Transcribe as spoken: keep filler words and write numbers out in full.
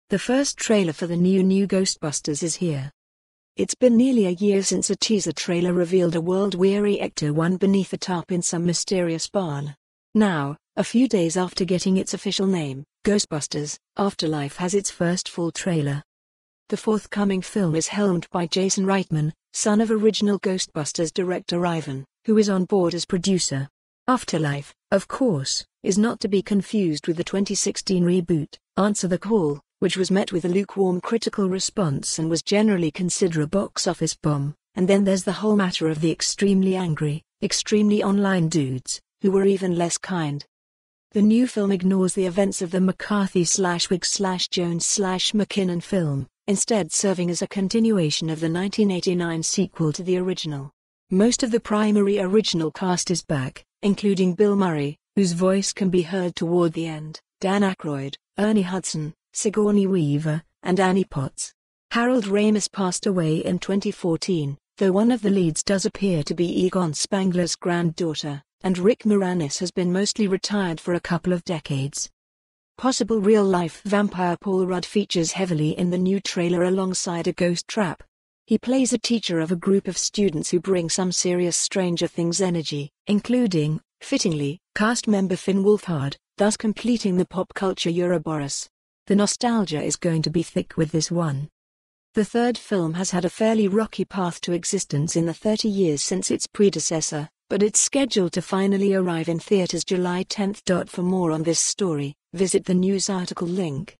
The first trailer for the new new Ghostbusters is here. It's been nearly a year since a teaser trailer revealed a world-weary Ecto one beneath a tarp in some mysterious barn. Now, a few days after getting its official name, Ghostbusters, Afterlife has its first full trailer. The forthcoming film is helmed by Jason Reitman, son of original Ghostbusters director Ivan, who is on board as producer. Afterlife, of course, is not to be confused with the twenty sixteen reboot, Answer the Call, which was met with a lukewarm critical response and was generally considered a box office bomb. And then there's the whole matter of the extremely angry, extremely online dudes, who were even less kind. The new film ignores the events of the McCarthy slash Wiig slash Jones slash McKinnon film, instead serving as a continuation of the nineteen eighty-nine sequel to the original. Most of the primary original cast is back, including Bill Murray, whose voice can be heard toward the end, Dan Aykroyd, Ernie Hudson, Sigourney Weaver, and Annie Potts. Harold Ramis passed away in twenty fourteen, though one of the leads does appear to be Egon Spangler's granddaughter, and Rick Moranis has been mostly retired for a couple of decades. Possible real-life vampire Paul Rudd features heavily in the new trailer alongside a ghost trap. He plays a teacher of a group of students who bring some serious Stranger Things energy, including, fittingly, cast member Finn Wolfhard, thus completing the pop culture Ouroboros. The nostalgia is going to be thick with this one. The third film has had a fairly rocky path to existence in the thirty years since its predecessor, but it's scheduled to finally arrive in theaters July tenth. For more on this story, visit the news article link.